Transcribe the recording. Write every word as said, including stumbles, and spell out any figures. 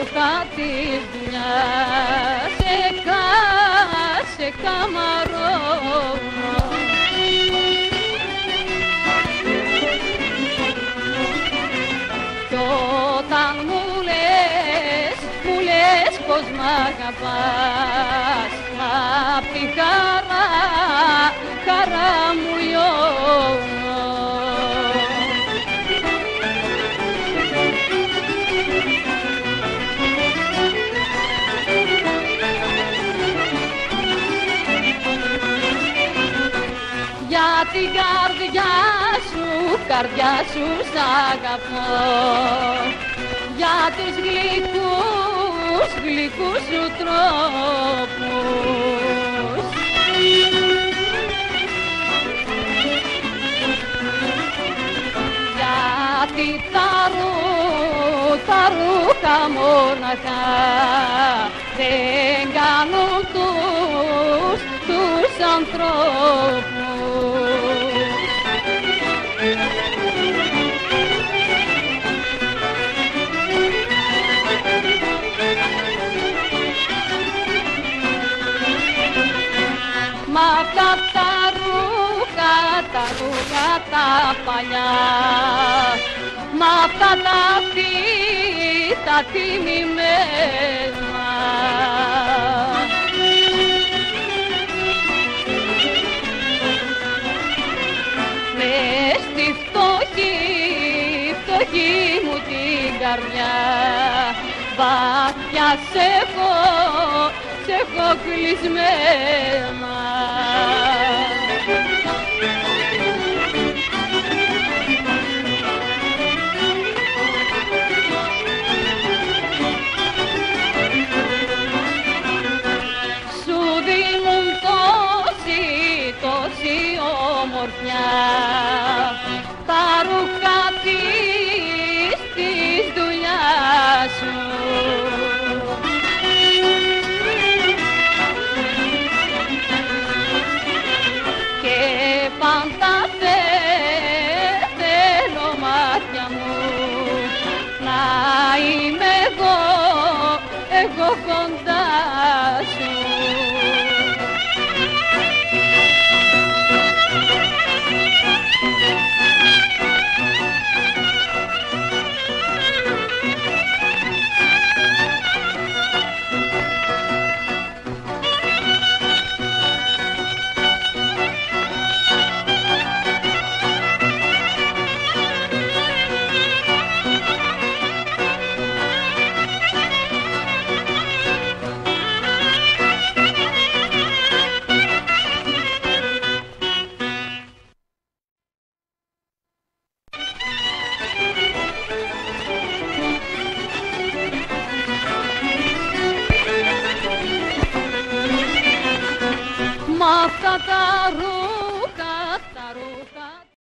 ρούχα της δουλειάς σε, κα, σε καμαρώνω. Κι όταν μου λες, μου λες πως μ' αγαπάς, απ' τη χαρά, χαρά μου λιώνω. Για την καρδιά σου, καρδιά σου σ' αγαπώ, για τους γλυκούς, γλυκούς σου τρόπους. Γιατί τα ρου, τα ρούχα μόναχα δεν κάνουν τους, τους ανθρώπους. Μ' αυτά τα ρούχα, τα ρούχα τα παλιά, μ' αυτά τα φύτα τιμημένα, μες στη φτωχή, φτωχή μου την καρδιά, βαθιά σ' έχω, σ' έχω κλεισμένα. Σου δίνουν τόση, τόση ομορφιά τα ρούχα της, της δουλειάς σου. Πάντα θε, θέλω μάτια μου να είμαι εγώ, εγώ κοντά σου. Μ' αυτά τα ρούχα